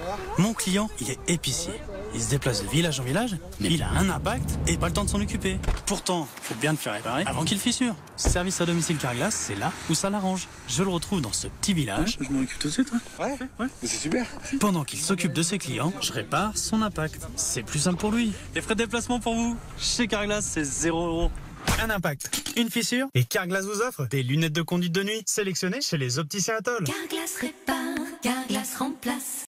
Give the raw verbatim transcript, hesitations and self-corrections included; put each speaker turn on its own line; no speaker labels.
Mon client, il est épicier. Il se déplace de village en village, mais il a un impact et pas le temps de s'en occuper. Pourtant, faut bien le faire réparer avant qu'il fissure. Service à domicile Carglass, c'est là où ça l'arrange. Je le retrouve dans ce petit village.
Ouais, je m'en occupe tout de suite. Ouais,
ouais. ouais.
C'est super.
Pendant qu'il s'occupe de ses clients, je répare son impact. C'est plus simple pour lui. Les frais de déplacement pour vous, chez Carglass, c'est zéro euro. Un impact, une fissure, et Carglass vous offre des lunettes de conduite de nuit sélectionnées chez les opticiens Atoll.
Carglass répare, Carglass remplace.